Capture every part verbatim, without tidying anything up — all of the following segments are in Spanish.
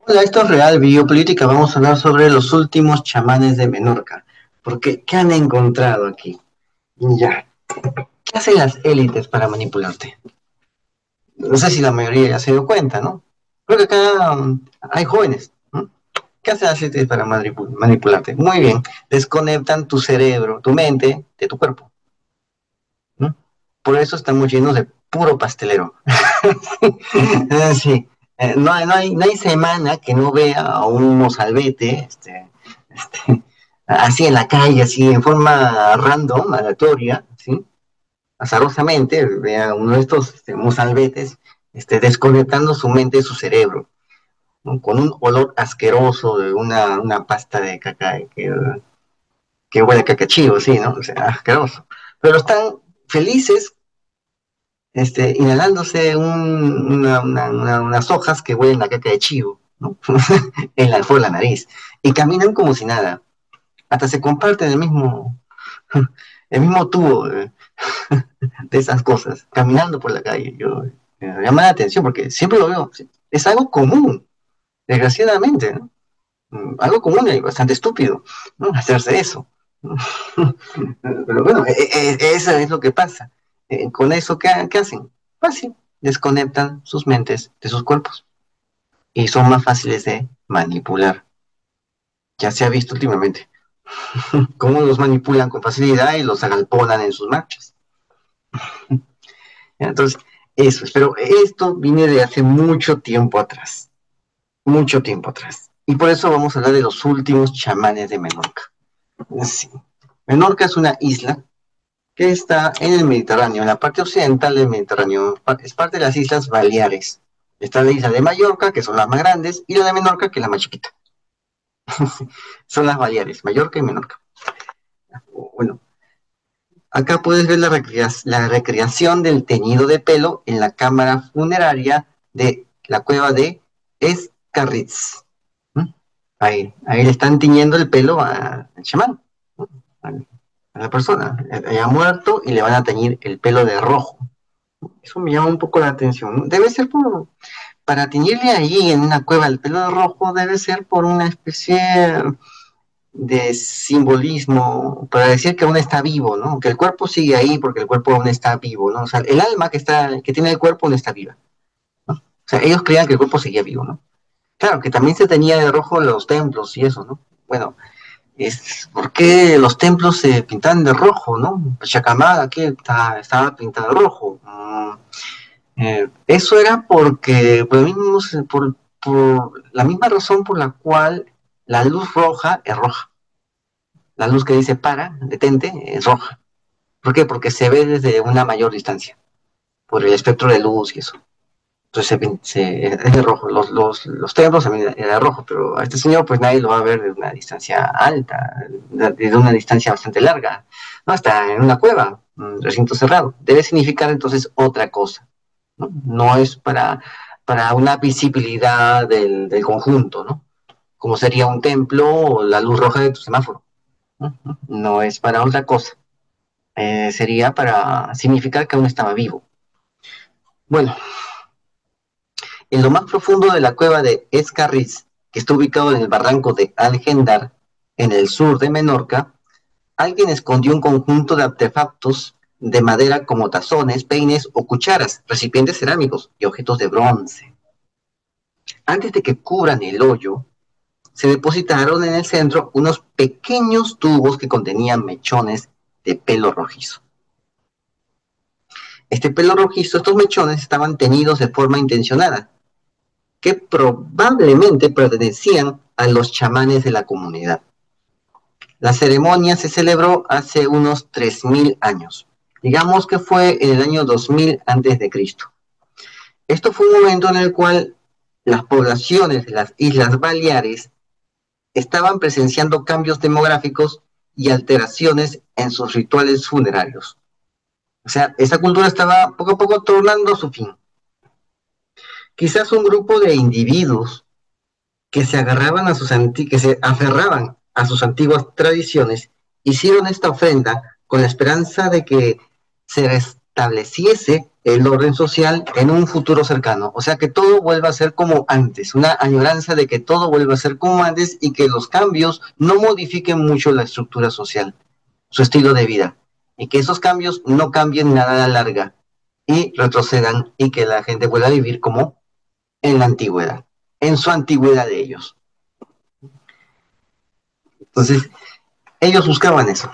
Hola, esto es Real Biopolítica. Vamos a hablar sobre los últimos chamanes de Menorca. Porque, ¿qué han encontrado aquí? Ya. ¿Qué hacen las élites para manipularte? No sé si la mayoría ya se dio cuenta, ¿no? Creo que acá um, hay jóvenes, ¿no? ¿Qué hacen las élites para manipu- manipularte? Muy bien. Desconectan tu cerebro, tu mente, de tu cuerpo, ¿no? Por eso estamos llenos de puro pastelero. Sí. Eh, no, hay, no, hay, no hay semana que no vea a un mozalbete, este, este, así en la calle, así en forma random, aleatoria, ¿sí? Azarosamente, vea uno de estos este, mozalbetes este, desconectando su mente de su cerebro, ¿no? Con un olor asqueroso de una, una pasta de caca que, que huele a cacachivo, sí, ¿no? O sea, asqueroso. Pero están felices este, inhalándose un, una, una, una, unas hojas que huelen a caca de chivo, ¿no? En la, por la nariz. Y caminan como si nada. Hasta se comparten el mismo, el mismo tubo de, de esas cosas, caminando por la calle. Yo, me llama la atención porque siempre lo veo. Es algo común, desgraciadamente, ¿no? Algo común y bastante estúpido, ¿no? Hacerse eso. Pero bueno, e, e, eso es lo que pasa. Eh, con eso, ¿qué, ¿qué hacen? Fácil, desconectan sus mentes de sus cuerpos y son más fáciles de manipular. Ya se ha visto últimamente cómo los manipulan con facilidad y los agalponan en sus marchas. Entonces, eso, pero esto viene de hace mucho tiempo atrás, mucho tiempo atrás. Y por eso vamos a hablar de los últimos chamanes de Menorca. Sí. Menorca es una isla que está en el Mediterráneo, en la parte occidental del Mediterráneo. Es parte de las Islas Baleares. Está la isla de Mallorca, que son las más grandes, y la de Menorca, que es la más chiquita. Son las Baleares, Mallorca y Menorca. Bueno, acá puedes ver la, recrea la recreación del teñido de pelo en la cámara funeraria de la cueva de Escarritz. ¿Mm? Ahí, ahí le están tiñendo el pelo al chamán, ¿no? A la persona. Ha muerto y le van a teñir el pelo de rojo. Eso me llama un poco la atención, ¿no? Debe ser por, para teñirle ahí en una cueva el pelo de rojo, debe ser por una especie de simbolismo, para decir que aún está vivo, ¿no? Que el cuerpo sigue ahí porque el cuerpo aún está vivo, ¿no? O sea, el alma que, está, que tiene el cuerpo aún está viva, ¿no? O sea, ellos creían que el cuerpo seguía vivo, ¿no? Claro, que también se tenía de rojo los templos y eso, ¿no? Bueno, es, ¿por qué los templos se pintaban de rojo, no? Chacamaga, que está, estaba pintado de rojo. Mm, eh, eso era porque, por, mismo, por, por la misma razón por la cual la luz roja es roja. La luz que dice para, detente, es roja. ¿Por qué? Porque se ve desde una mayor distancia, por el espectro de luz y eso. Entonces se, se, es de rojo. Los, los, los templos también era de rojo, pero a este señor pues nadie lo va a ver de una distancia alta, desde una distancia bastante larga. No, está en una cueva, un recinto cerrado. Debe significar entonces otra cosa. No, no es para, para una visibilidad del, del conjunto, ¿no? Como sería un templo o la luz roja de tu semáforo. No, no es para otra cosa. Eh, sería para significar que aún estaba vivo. Bueno, en lo más profundo de la cueva de Escarriz, que está ubicado en el barranco de Algendar, en el sur de Menorca, alguien escondió un conjunto de artefactos de madera como tazones, peines o cucharas, recipientes cerámicos y objetos de bronce. Antes de que cubran el hoyo, se depositaron en el centro unos pequeños tubos que contenían mechones de pelo rojizo. Este pelo rojizo, estos mechones estaban teñidos de forma intencionada, que probablemente pertenecían a los chamanes de la comunidad. La ceremonia se celebró hace unos tres mil años. Digamos que fue en el año dos mil antes de Cristo. Esto fue un momento en el cual las poblaciones de las Islas Baleares estaban presenciando cambios demográficos y alteraciones en sus rituales funerarios. O sea, esa cultura estaba poco a poco tornando a su fin. Quizás un grupo de individuos que se agarraban a sus anti que se aferraban a sus antiguas tradiciones, hicieron esta ofrenda con la esperanza de que se, res restableciese el orden social en un futuro cercano. O sea, que todo vuelva a ser como antes, una añoranza de que todo vuelva a ser como antes y que los cambios no modifiquen mucho la estructura social, su estilo de vida, y que esos cambios no cambien nada a la larga y retrocedan y que la gente vuelva a vivir como en la antigüedad, en su antigüedad de ellos. Entonces, ellos buscaban eso.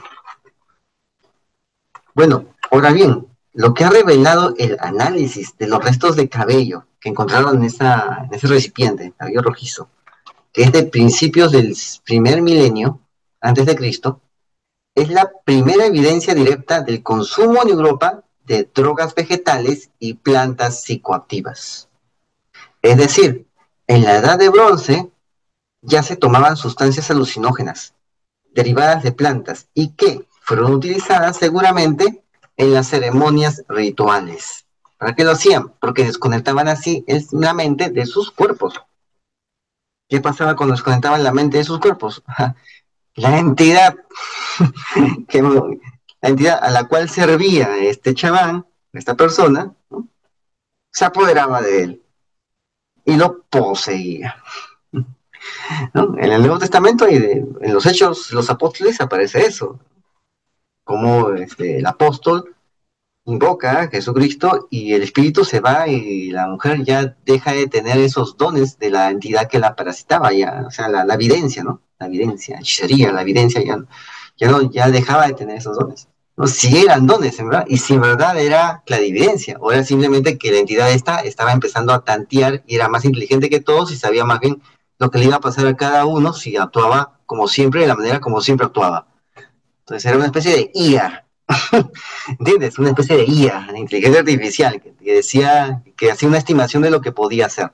Bueno, ahora bien, lo que ha revelado el análisis de los restos de cabello que encontraron en, esa, en ese recipiente, cabello rojizo, que es de principios del primer milenio antes de Cristo, es la primera evidencia directa del consumo en Europa de drogas vegetales y plantas psicoactivas. Es decir, en la Edad de Bronce ya se tomaban sustancias alucinógenas derivadas de plantas y que fueron utilizadas seguramente en las ceremonias rituales. ¿Para qué lo hacían? Porque desconectaban así la mente de sus cuerpos. ¿Qué pasaba cuando desconectaban la mente de sus cuerpos? La entidad, que, la entidad a la cual servía este chamán, esta persona, ¿no?, se apoderaba de él y lo poseía, ¿no? En el Nuevo Testamento y de, en los Hechos de los Apóstoles aparece eso, como este, el apóstol invoca a Jesucristo y el espíritu se va y la mujer ya deja de tener esos dones de la entidad que la parasitaba, ya, o sea, la, la evidencia, ¿no? La evidencia, hechicería, la evidencia ya, ya, no, ya dejaba de tener esos dones. No, sí eran dones, en verdad, y si en verdad era clarividencia, o era simplemente que la entidad esta estaba empezando a tantear y era más inteligente que todos y sabía más bien lo que le iba a pasar a cada uno si actuaba como siempre, de la manera como siempre actuaba. Entonces era una especie de I A, ¿entiendes? Una especie de I A, de inteligencia artificial, que, que decía, que hacía una estimación de lo que podía hacer.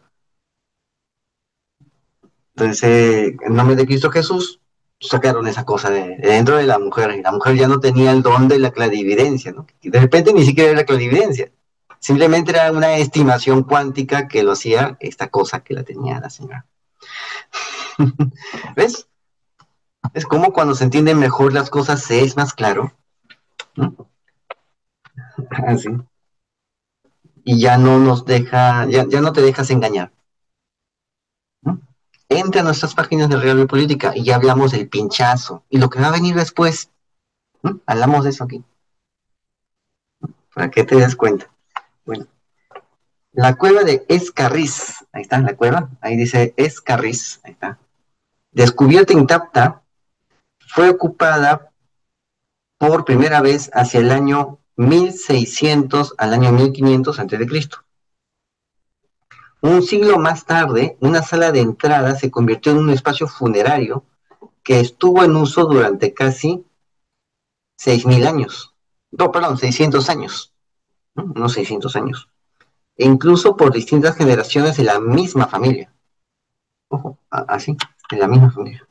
Entonces, en nombre de Cristo Jesús, sacaron esa cosa de, de dentro de la mujer, y la mujer ya no tenía el don de la clarividencia, ¿no? Y de repente ni siquiera era clarividencia, simplemente era una estimación cuántica que lo hacía esta cosa que la tenía la señora. ¿Ves? Es como cuando se entienden mejor las cosas, se es más claro, ¿no? Así. Y ya no nos deja, ya, ya no te dejas engañar, ¿no? Entra a nuestras páginas de Real y Política y ya hablamos del pinchazo y lo que va a venir después, ¿no? Hablamos de eso aquí, para que te des cuenta. Bueno, la cueva de Escarriz, ahí está la cueva, ahí dice Escarriz, ahí está. Descubierta intacta, fue ocupada por primera vez hacia el año mil seiscientos al año mil quinientos antes de Cristo. Un siglo más tarde, una sala de entrada se convirtió en un espacio funerario que estuvo en uso durante casi seis mil años. No, perdón, seiscientos años, ¿no? Unos seiscientos años. E incluso por distintas generaciones de la misma familia. Ojo, así, de la misma familia.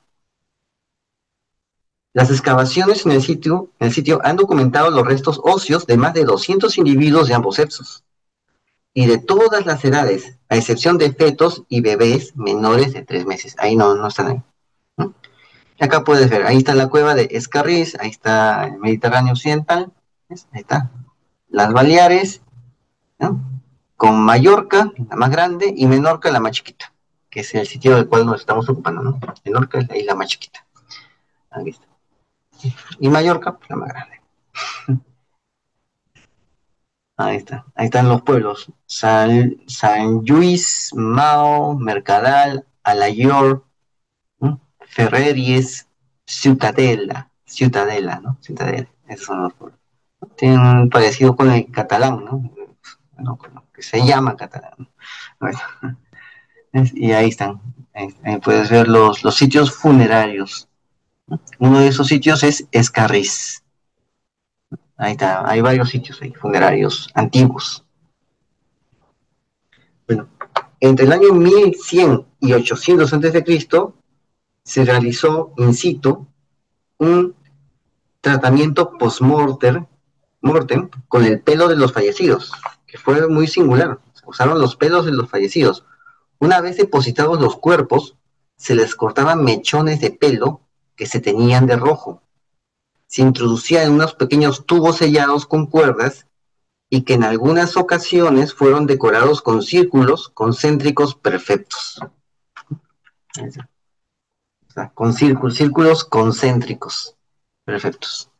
Las excavaciones en el sitio, en el sitio han documentado los restos óseos de más de doscientos individuos de ambos sexos y de todas las edades, a excepción de fetos y bebés menores de tres meses. Ahí no, no están ahí, ¿no? Acá puedes ver, ahí está la cueva de Escarriz, ahí está el Mediterráneo Occidental, ¿ves? Ahí está, las Baleares, ¿no?, con Mallorca, la más grande, y Menorca, la más chiquita, que es el sitio del cual nos estamos ocupando, ¿no? Menorca es la isla más chiquita. Aquí está. Y Mallorca, la más grande. Ahí está. Ahí están los pueblos. San, San Lluís, Mao, Mercadal, Alayor, ¿no?, Ferreries, Ciutadella. Ciutadella, ¿no? Ciutadella. Esos son los pueblos. Tienen un parecido con el catalán, ¿no? Bueno, que se llama catalán. Bueno, y ahí están. Ahí, ahí puedes ver los, los sitios funerarios. Uno de esos sitios es Escarriz. Ahí está, hay varios sitios ahí, funerarios antiguos. Bueno, entre el año mil cien y ochocientos antes de Cristo se realizó in situ un tratamiento post-mortem mortem, con el pelo de los fallecidos, que fue muy singular. Usaron los pelos de los fallecidos. Una vez depositados los cuerpos, se les cortaban mechones de pelo que se teñían de rojo. Se introducían en unos pequeños tubos sellados con cuerdas y que en algunas ocasiones fueron decorados con círculos concéntricos perfectos. O sea, con círculos, círculos concéntricos perfectos.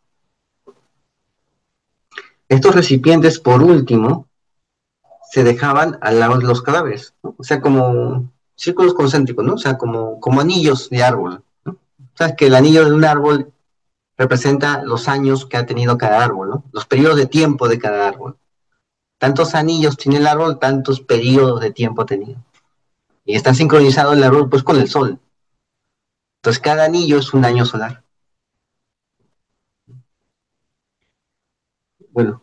Estos recipientes, por último, se dejaban al lado de los cadáveres, ¿no? O sea, como círculos concéntricos, ¿no? O sea, como, como anillos de árbol, ¿no? Sabes que el anillo de un árbol representa los años que ha tenido cada árbol, ¿no? Los periodos de tiempo de cada árbol. Tantos anillos tiene el árbol, tantos periodos de tiempo ha tenido. Y está sincronizado el árbol pues con el sol. Entonces cada anillo es un año solar. Bueno,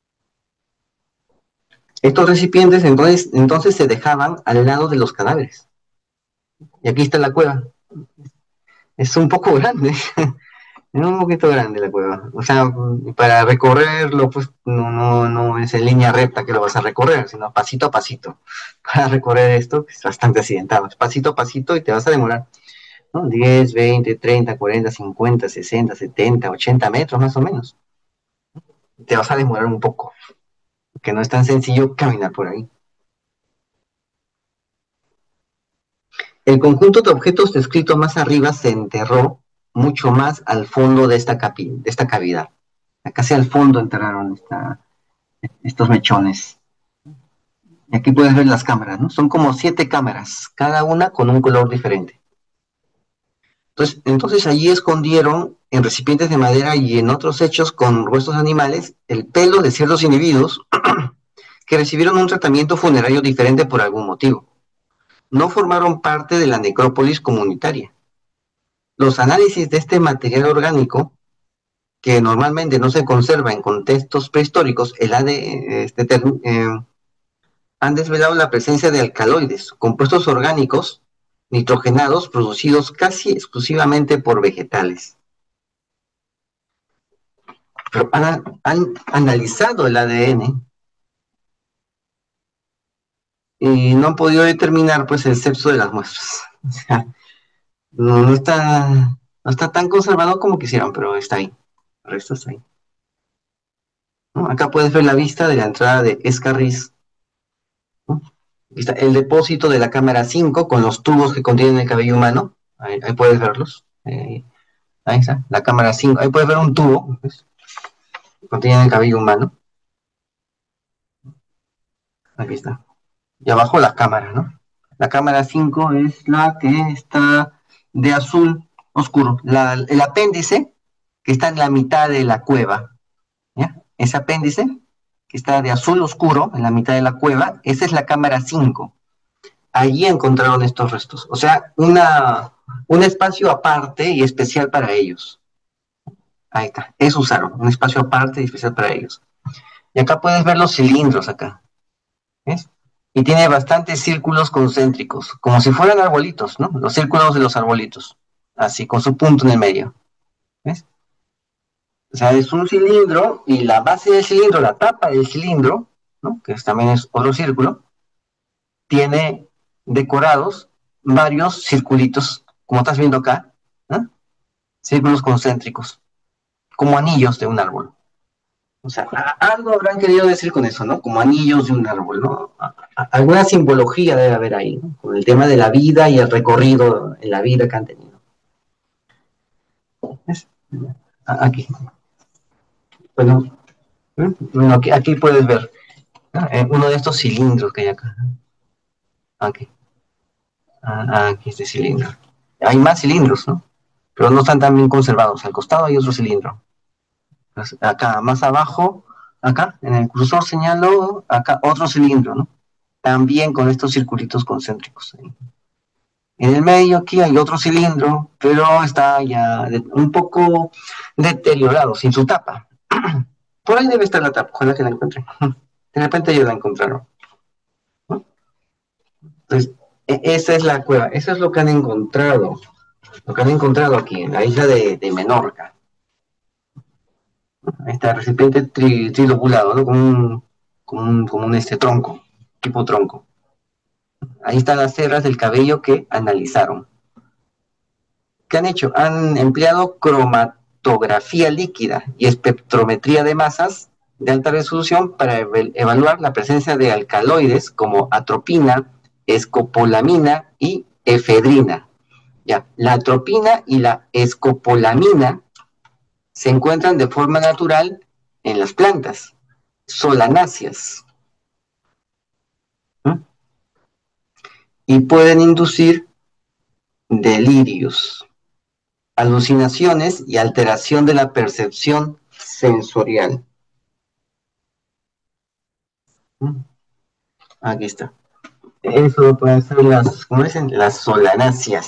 estos recipientes entonces, entonces se dejaban al lado de los cadáveres. Y aquí está la cueva. Es un poco grande. Es un poquito grande la cueva. O sea, para recorrerlo, pues no, no, no es en línea recta que lo vas a recorrer, sino pasito a pasito. Para recorrer esto es bastante accidentado. Es pasito a pasito y te vas a demorar, ¿no? diez, veinte, treinta, cuarenta, cincuenta, sesenta, setenta, ochenta metros más o menos. Te vas a demorar un poco, que no es tan sencillo caminar por ahí. El conjunto de objetos descrito más arriba se enterró mucho más al fondo de esta, capi de esta cavidad. Casi al fondo enterraron esta, estos mechones. Y aquí puedes ver las cámaras, ¿no? Son como siete cámaras, cada una con un color diferente. Entonces, entonces allí escondieron en recipientes de madera y en otros hechos con huesos animales el pelo de ciertos individuos que recibieron un tratamiento funerario diferente por algún motivo. No formaron parte de la necrópolis comunitaria. Los análisis de este material orgánico, que normalmente no se conserva en contextos prehistóricos, el A D, este, eh, han desvelado la presencia de alcaloides, compuestos orgánicos nitrogenados producidos casi exclusivamente por vegetales. Pero han, han analizado el A D N y no han podido determinar pues el sexo de las muestras. O sea, no, no, está, no está tan conservado como quisieran, pero está ahí. El resto está ahí, ¿no? Acá puedes ver la vista de la entrada de Escarriz, ¿no? Está el depósito de la cámara cinco con los tubos que contienen el cabello humano. Ahí, ahí puedes verlos. Eh, ahí está, la cámara cinco. Ahí puedes ver un tubo, pues, que contiene el cabello humano. Aquí está. Y abajo la cámara, ¿no? La cámara cinco es la que está de azul oscuro. La, el apéndice que está en la mitad de la cueva, ¿ya? Ese apéndice que está de azul oscuro en la mitad de la cueva, esa es la cámara cinco. Allí encontraron estos restos. O sea, una, un espacio aparte y especial para ellos. Ahí está. Eso usaron, un espacio aparte y especial para ellos. Y acá puedes ver los cilindros acá. ¿Ves? Y tiene bastantes círculos concéntricos, como si fueran arbolitos, ¿no? Los círculos de los arbolitos, así, con su punto en el medio. ¿Ves? O sea, es un cilindro y la base del cilindro, la tapa del cilindro, ¿no? Que también es otro círculo, tiene decorados varios circulitos, como estás viendo acá, ¿no? Círculos concéntricos, como anillos de un árbol. O sea, algo habrán querido decir con eso, ¿no? Como anillos de un árbol, ¿no? Alguna simbología debe haber ahí, ¿no? Con el tema de la vida y el recorrido en la vida que han tenido. ¿Ves? Aquí. Bueno, bueno aquí, aquí puedes ver, ¿no? Uno de estos cilindros que hay acá. Aquí. Ah, aquí este cilindro. Hay más cilindros, ¿no? Pero no están tan bien conservados. Al costado hay otro cilindro. Pues acá, más abajo, acá, en el cursor señalo, acá otro cilindro, ¿no? También con estos circulitos concéntricos. En el medio aquí hay otro cilindro, pero está ya un poco deteriorado, sin su tapa. Por ahí debe estar la tapa, ojalá que la encuentren. De repente ellos la encontraron, ¿no? Entonces, esa es la cueva, eso es lo que han encontrado, lo que han encontrado aquí en la isla de, de Menorca. Este recipiente tri, trilobulado, ¿no? Con un, con un, con un este tronco, tipo tronco. Ahí están las cerdas del cabello que analizaron. ¿Qué han hecho? Han empleado cromatografía líquida y espectrometría de masas de alta resolución para evaluar la presencia de alcaloides como atropina, escopolamina y efedrina. Ya, la atropina y la escopolamina se encuentran de forma natural en las plantas solanáceas, ¿no? Y pueden inducir delirios, alucinaciones y alteración de la percepción sensorial. Aquí está. Eso pueden ser las, ¿cómo dicen? Las solanáceas.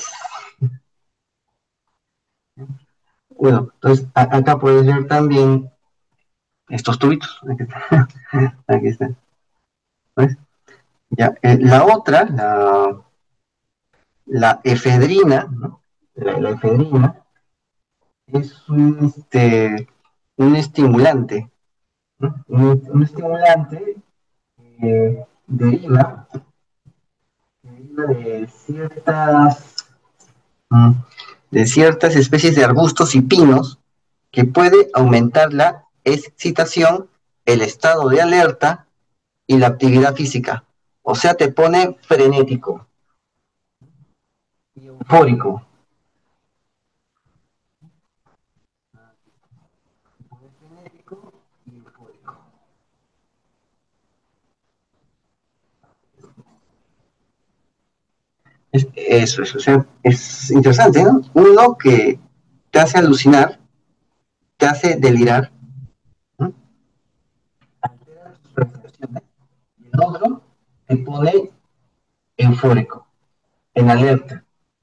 Bueno, entonces a, acá puedes ver también estos tubitos. Aquí está. Aquí está. ¿Ves? Ya, eh, la otra, la, la efedrina, ¿no? La, la efedrina es un, este, un estimulante, ¿no? Un, un estimulante que deriva, deriva de ciertas, mm, de ciertas especies de arbustos y pinos que puede aumentar la excitación, el estado de alerta y la actividad física. O sea, te pone frenético y eufórico. Es, eso, es, o sea, es interesante, ¿no? Uno que te hace alucinar, te hace delirar, ¿no? Y el otro te pone eufórico, en alerta.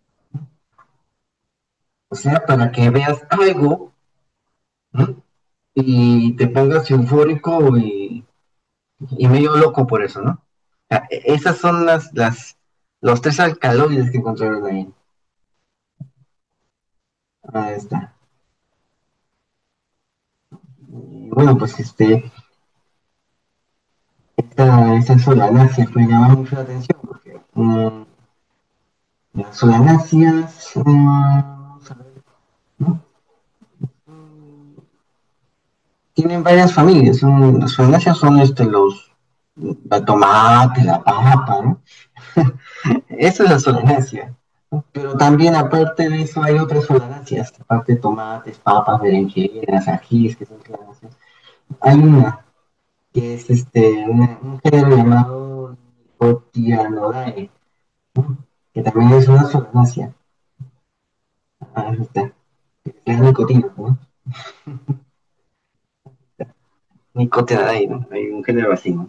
O sea, para que veas algo, ¿no? Y te pongas eufórico y, y medio loco por eso, ¿no? O sea, esas son las, las, los tres alcaloides que encontraron ahí. Ahí está. Y bueno, pues este, esta, esta solanácea pues llama mucho la atención porque um, las solanáceas, um, vamos a ver, ¿no? Tienen varias familias. Son, las solanáceas son este, los, la tomate, la papa, ¿no? Eso es la solanácea. ¿No? Pero también aparte de eso hay otras solanáceas, aparte de tomates, papas, berenjenas, ajís, que son solanáceas. Hay una que es este, una, un género llamado Nicotianodae, ¿no? Que también es una solanácea. Ah, ahí está. La nicotina, ¿no? Nicotianodae, ¿no? Hay un género así, ¿no?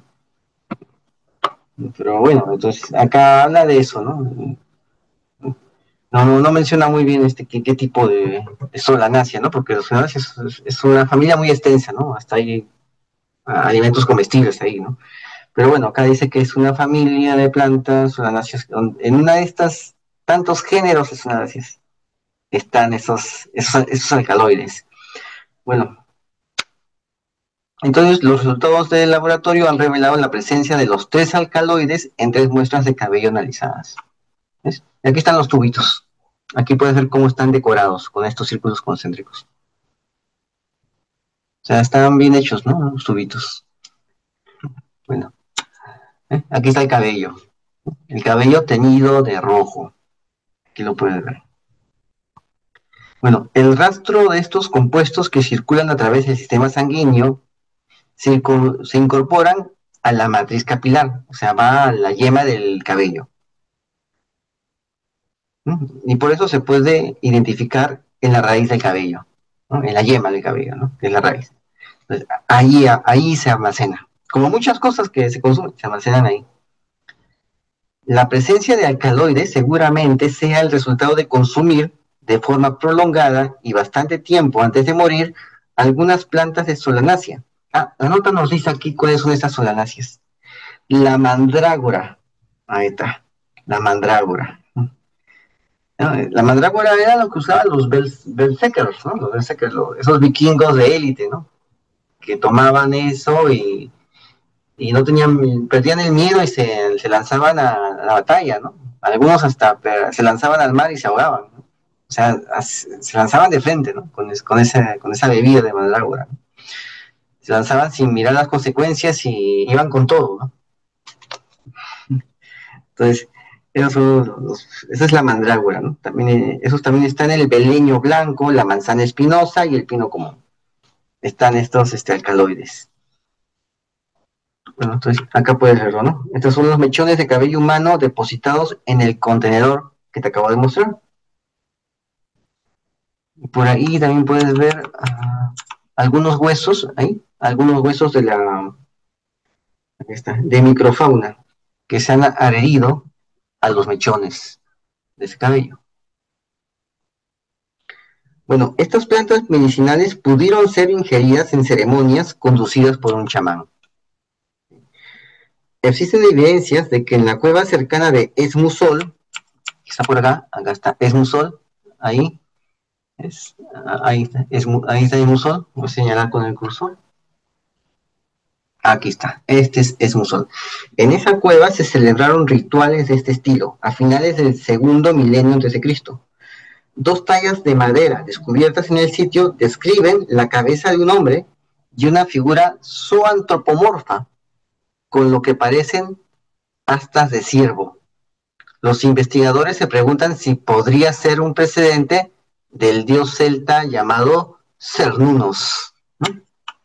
Pero bueno, entonces acá habla de eso, ¿no? No, no, no menciona muy bien este qué, qué tipo de, de solanácea, ¿no? Porque los solanáceas es, es, una familia muy extensa, ¿no? Hasta hay alimentos comestibles ahí, ¿no? Pero bueno, acá dice que es una familia de plantas solanáceas. En una de estas tantos géneros de solanáceas están esos, esos, esos alcaloides. Bueno, entonces los resultados del laboratorio han revelado la presencia de los tres alcaloides en tres muestras de cabello analizadas. ¿Ves? Y aquí están los tubitos. Aquí puedes ver cómo están decorados con estos círculos concéntricos. O sea, están bien hechos, ¿no? Los tubitos. Bueno, ¿eh? Aquí está el cabello. El cabello teñido de rojo. Aquí lo puedes ver. Bueno, el rastro de estos compuestos que circulan a través del sistema sanguíneo se, se incorporan a la matriz capilar, o sea, va a la yema del cabello. ¿No? Y por eso se puede identificar en la raíz del cabello, ¿no? En la yema del cabello, ¿no? Que es la raíz. Entonces, ahí, ahí se almacena. Como muchas cosas que se consumen, se almacenan ahí. La presencia de alcaloides seguramente sea el resultado de consumir de forma prolongada y bastante tiempo antes de morir algunas plantas de solanácea. Ah, la nota nos dice aquí cuáles son estas solanáceas. La mandrágora, ahí está, la mandrágora. ¿No? La mandrágora era lo que usaban los berserkers, ¿no? Los berserkers, esos vikingos de élite, ¿no? Que tomaban eso y y no tenían, perdían el miedo y se, se lanzaban a, a, la batalla, ¿no? Algunos hasta se lanzaban al mar y se ahogaban, ¿no? O sea, se lanzaban de frente, ¿no? Con, es, con, esa, con esa bebida de mandrágora, ¿no? Se lanzaban sin mirar las consecuencias y iban con todo, ¿no? Entonces, esos son los- esa es la mandrágora, ¿no? También, eh, esos también están el beleño blanco, la manzana espinosa y el pino común. Están estos este, alcaloides. Bueno, entonces acá puedes verlo, ¿no? Estos son los mechones de cabello humano depositados en el contenedor que te acabo de mostrar. Y por ahí también puedes ver uh, algunos huesos, ahí, algunos huesos de la ahí está, de microfauna que se han adherido a los mechones de ese cabello. Bueno, estas plantas medicinales pudieron ser ingeridas en ceremonias conducidas por un chamán. Existen evidencias de que en la cueva cercana de Esmusol, que está por acá, acá está Esmusol, ahí, es, ahí, está, es, ahí está Esmusol, voy a señalar con el cursor. Aquí está, este es Esmusol. En esa cueva se celebraron rituales de este estilo, a finales del segundo milenio antes de Cristo. Dos tallas de madera descubiertas en el sitio describen la cabeza de un hombre y una figura zoantropomorfa, con lo que parecen astas de ciervo. Los investigadores se preguntan si podría ser un precedente del dios celta llamado Cernunnos, ¿no?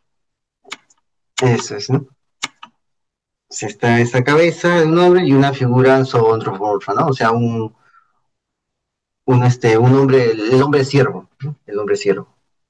Eso es, ¿no? Se está esa cabeza de un hombre y una figura zoantropomorfa, ¿no? O sea, un, un, este, un hombre, el hombre ciervo, ¿no? El hombre ciervo.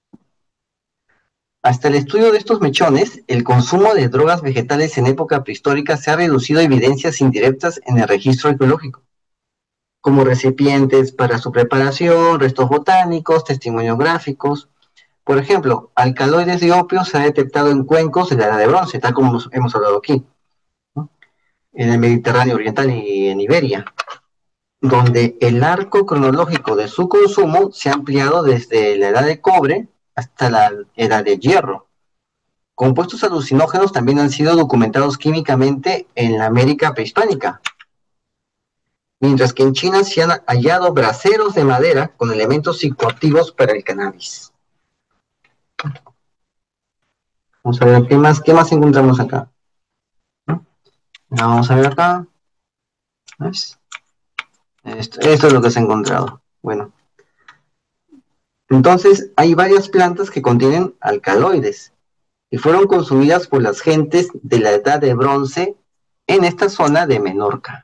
Hasta el estudio de estos mechones, el consumo de drogas vegetales en época prehistórica se ha reducido a evidencias indirectas en el registro arqueológico, como recipientes para su preparación, restos botánicos, testimonios gráficos. Por ejemplo, alcaloides de opio se ha detectado en cuencos de la Edad de Bronce, tal como hemos hablado aquí, ¿no? En el Mediterráneo Oriental y en Iberia, donde el arco cronológico de su consumo se ha ampliado desde la Edad de Cobre hasta la Edad de Hierro. Compuestos alucinógenos también han sido documentados químicamente en la América prehispánica, mientras que en China se han hallado braseros de madera con elementos psicoactivos para el cannabis. Vamos a ver qué más, qué más encontramos acá. ¿No? Vamos a ver acá. ¿Ves? Esto, esto es lo que se ha encontrado. Bueno, entonces hay varias plantas que contienen alcaloides y fueron consumidas por las gentes de la Edad de Bronce en esta zona de Menorca.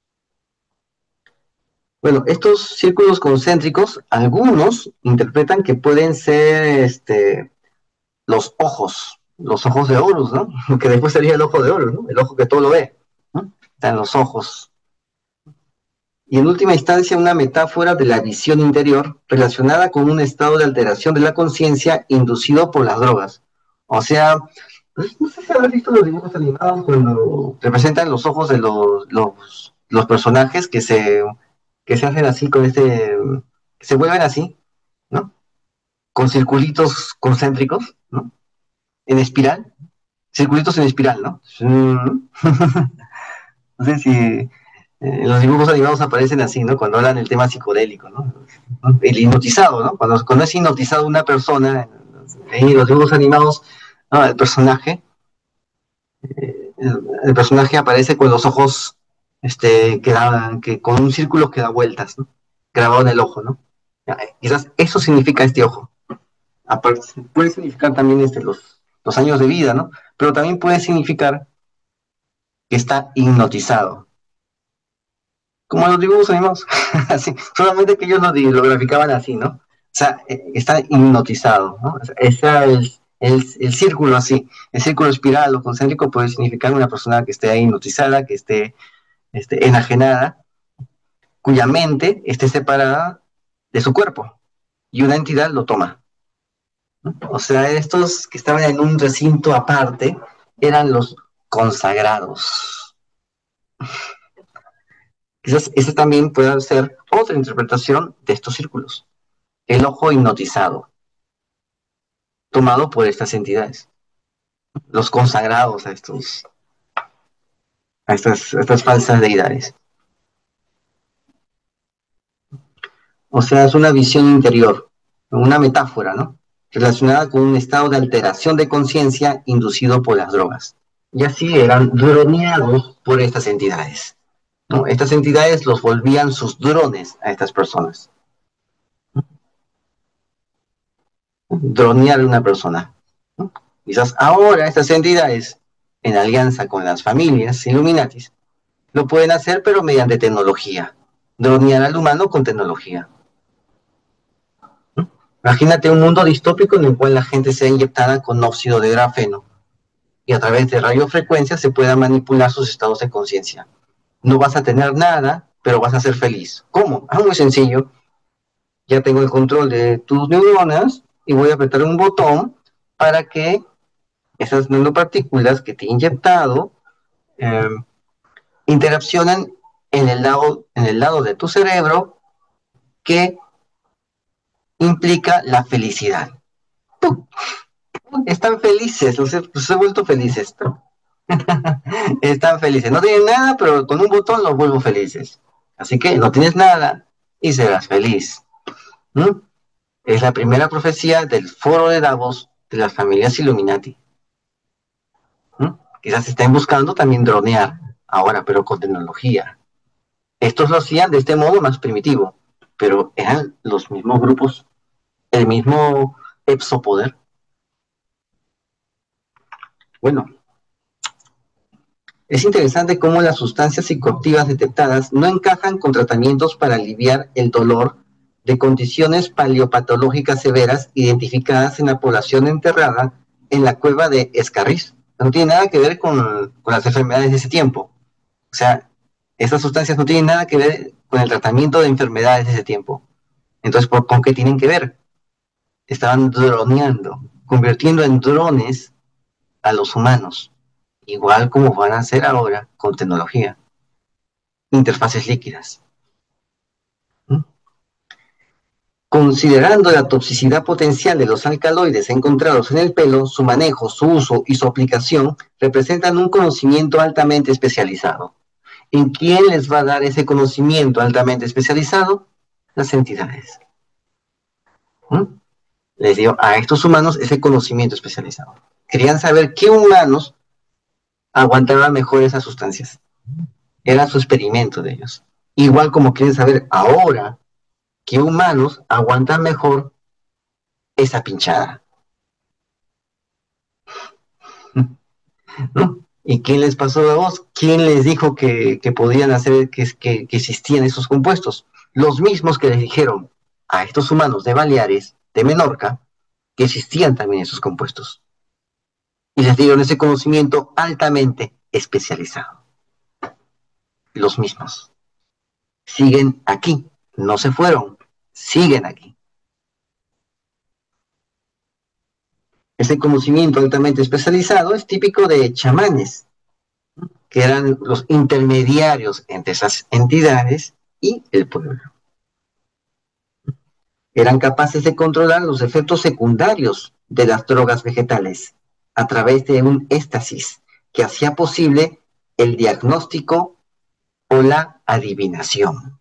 Bueno, estos círculos concéntricos, algunos interpretan que pueden ser este, los ojos, los ojos de Horus, ¿no? Que después sería el ojo de Horus, ¿no? El ojo que todo lo ve, ¿no? Están los ojos. Y en última instancia, una metáfora de la visión interior relacionada con un estado de alteración de la conciencia inducido por las drogas. O sea, no sé si habrás visto los dibujos animados cuando representan los ojos de los, los, los personajes que se, que se hacen así con este, que se vuelven así, ¿no? Con circulitos concéntricos, ¿no? En espiral, circulitos en espiral, ¿no? No sé si eh, los dibujos animados aparecen así, ¿no? Cuando hablan del tema psicodélico, ¿no? El hipnotizado, ¿no? Cuando, cuando es hipnotizado una persona, en los dibujos animados, ¿no? El personaje, eh, el, el, personaje aparece con los ojos, este, que, da, que con un círculo que da vueltas, ¿no? Grabado en el ojo, ¿no? Ya, quizás eso significa este ojo. Aparte, puede significar también este, los, los años de vida, ¿no? Pero también puede significar que está hipnotizado. Como los dibujos animados, así, solamente que ellos lo, lo, graficaban así, ¿no? O sea, está hipnotizado, ¿no? Ese es el, el, círculo así, el círculo espiral o concéntrico puede significar una persona que esté hipnotizada, que esté, esté enajenada, cuya mente esté separada de su cuerpo y una entidad lo toma, ¿no? O sea, estos que estaban en un recinto aparte eran los consagrados. Quizás esa también pueda ser otra interpretación de estos círculos. El ojo hipnotizado, tomado por estas entidades, los consagrados a estos, a estas, a estas falsas deidades. O sea, es una visión interior, una metáfora, ¿no? relacionada con un estado de alteración de conciencia inducido por las drogas. Y así eran droneados por estas entidades, ¿no? Estas entidades los volvían sus drones a estas personas. Dronear a una persona, ¿no? Quizás ahora estas entidades, en alianza con las familias Illuminatis, lo pueden hacer, pero mediante tecnología. Dronear al humano con tecnología. Imagínate un mundo distópico en el cual la gente sea inyectada con óxido de grafeno y a través de radiofrecuencia se pueda manipular sus estados de conciencia. No vas a tener nada, pero vas a ser feliz. ¿Cómo? Ah, muy sencillo. Ya tengo el control de tus neuronas y voy a apretar un botón para que esas nanopartículas que te he inyectado eh, interaccionen en el, lado, en el lado de tu cerebro que implica la felicidad. ¡Pum! Están felices, los he, los he vuelto felices. Están felices. No tienen nada, pero con un botón los vuelvo felices. Así que no tienes nada y serás feliz. ¿Mm? Es la primera profecía del foro de Davos de las familias Illuminati. ¿Mm? Quizás estén buscando también dronear ahora, pero con tecnología. Estos lo hacían de este modo más primitivo, pero eran los mismos grupos, el mismo exopoder. Bueno, es interesante cómo las sustancias psicoactivas detectadas no encajan con tratamientos para aliviar el dolor de condiciones paleopatológicas severas identificadas en la población enterrada en la cueva de Escarriz. No tiene nada que ver con, con las enfermedades de ese tiempo. O sea, esas sustancias no tienen nada que ver con el tratamiento de enfermedades de ese tiempo. Entonces, ¿por, ¿con qué tienen que ver? Estaban droneando, convirtiendo en drones a los humanos, igual como van a hacer ahora con tecnología, interfaces líquidas. ¿Mm? Considerando la toxicidad potencial de los alcaloides encontrados en el pelo, su manejo, su uso y su aplicación representan un conocimiento altamente especializado. ¿En quién les va a dar ese conocimiento altamente especializado? Las entidades. ¿Mm? Les dio a estos humanos ese conocimiento especializado. Querían saber qué humanos aguantaban mejor esas sustancias. Era su experimento de ellos. Igual como quieren saber ahora qué humanos aguantan mejor esa pinchada. ¿No? ¿Y quién les pasó la voz? ¿Quién les dijo que, que podían hacer, que, que, que existían esos compuestos? Los mismos que les dijeron a estos humanos de Baleares, de Menorca, que existían también esos compuestos. Y les dieron ese conocimiento altamente especializado. Los mismos. Siguen aquí, no se fueron, siguen aquí. Ese conocimiento altamente especializado es típico de chamanes, que eran los intermediarios entre esas entidades y el pueblo. Eran capaces de controlar los efectos secundarios de las drogas vegetales a través de un éxtasis que hacía posible el diagnóstico o la adivinación.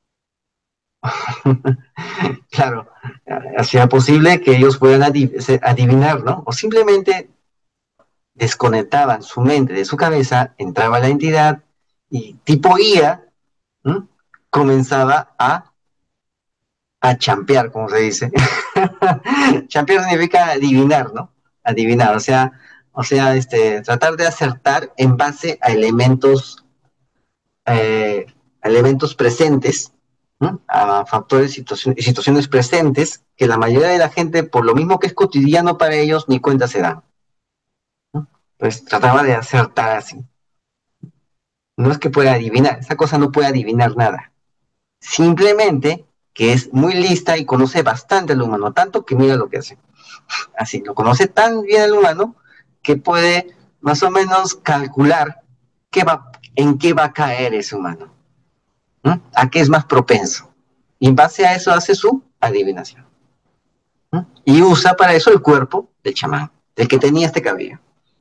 Claro, hacía posible que ellos puedan adiv- adivinar, ¿no? O simplemente desconectaban su mente de su cabeza, entraba la entidad y tipo I A, ¿m? Comenzaba a, a champear, como se dice. Champear significa adivinar, ¿no? Adivinar, o sea, o sea, este, tratar de acertar en base a elementos, eh, a elementos presentes, ¿no? A factores y situaciones, situaciones presentes que la mayoría de la gente, por lo mismo que es cotidiano para ellos, ni cuenta se dan. ¿No? Pues trataba de acertar así. No es que pueda adivinar, esa cosa no puede adivinar nada. Simplemente que es muy lista y conoce bastante al humano, tanto que mira lo que hace. Así, lo conoce tan bien el humano que puede más o menos calcular qué va, en qué va a caer ese humano, ¿no? A qué es más propenso. Y en base a eso hace su adivinación, ¿no? Y usa para eso el cuerpo del chamán, del que tenía este cabello.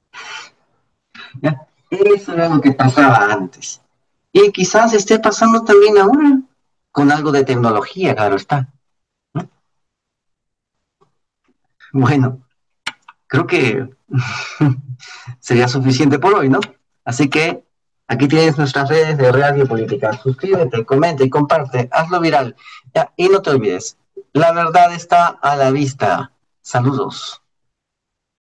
¿Ya? Eso era lo que pasaba antes. Y quizás esté pasando también ahora, con algo de tecnología, claro está. ¿No? Bueno, creo que sería suficiente por hoy, ¿no? Así que aquí tienes nuestras redes de Radio Política. Suscríbete, comenta y comparte. Hazlo viral. Ya, y no te olvides, la verdad está a la vista. Saludos.